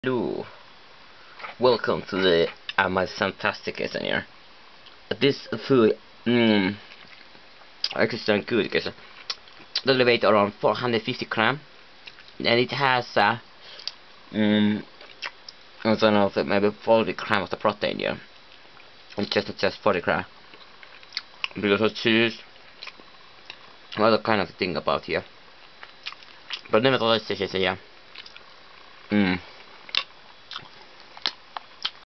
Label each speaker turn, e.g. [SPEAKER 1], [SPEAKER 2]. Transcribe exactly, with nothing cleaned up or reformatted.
[SPEAKER 1] Hello, welcome to the uh, my fantastic kitchen here. This food, mm, actually sounds good because it does weight around four hundred fifty gram, and it has uh, mm, I don't know, maybe forty gram of the protein here. It's just just forty gram because of cheese, other kind of thing about here. But nevertheless, this is yeah. Mm.